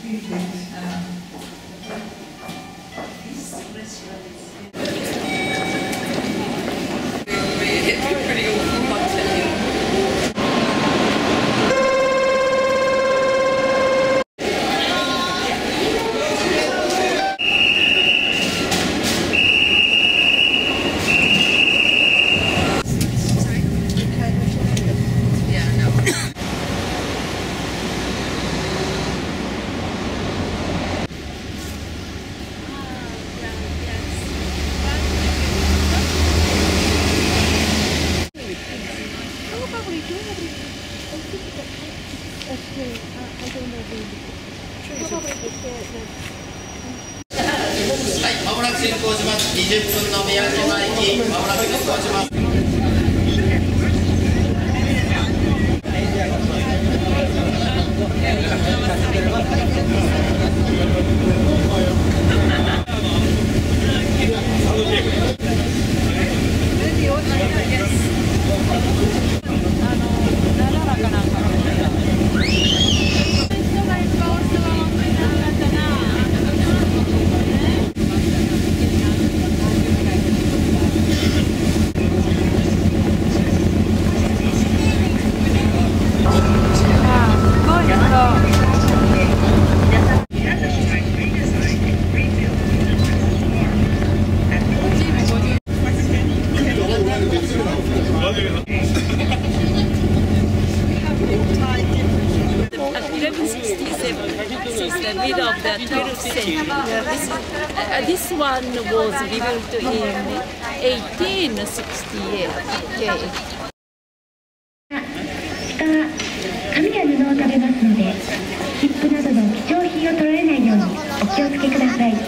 はい、まもなく進行します。20分の宮島駅、まもなく進行します。 This is the middle of the 12th century. This one was built in 1868. Okay. 紙や布を食べますので、切符などの貴重品を取られないようにお気をつけください。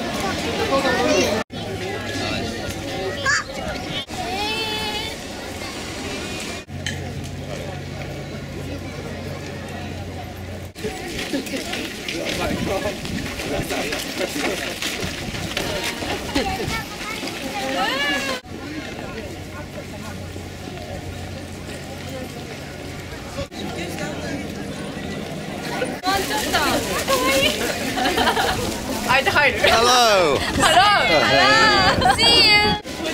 Hello. Hello. See you.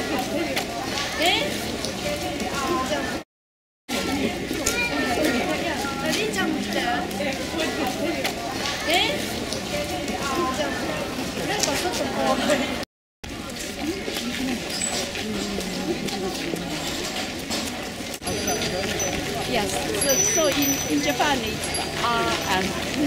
Yes. So in Japan it's and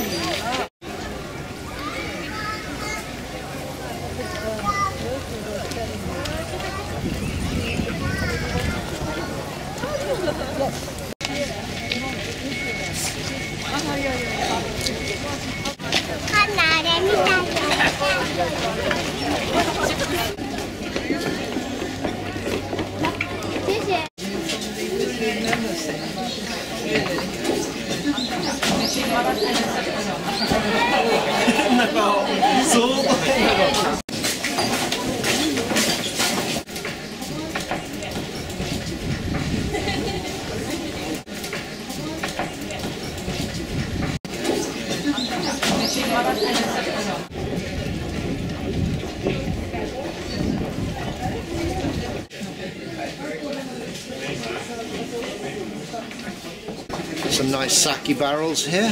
Some nice sake barrels here.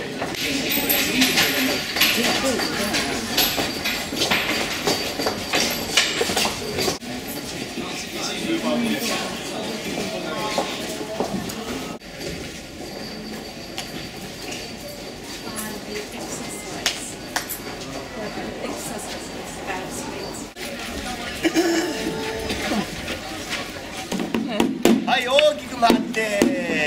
Hi, 大きく回って。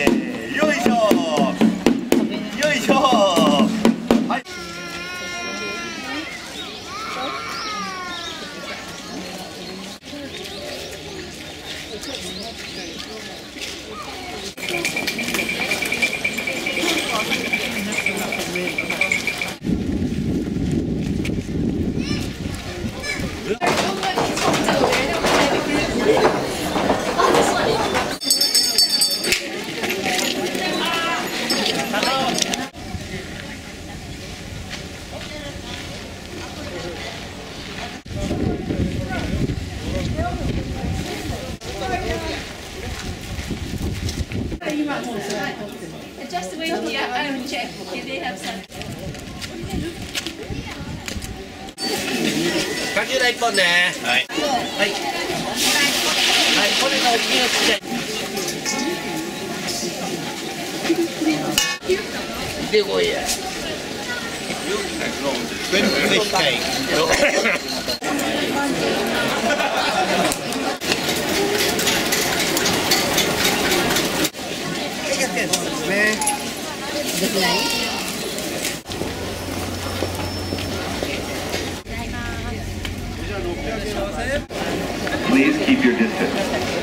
よいしょ。よいしょ。はい。 just wait here. I will check. Okay, they have some. かきゅうだ1本ね。 はい。 はい。はい、これが大きいのちっちゃい。でこいや。 Fish cake. ね。 Please keep your distance.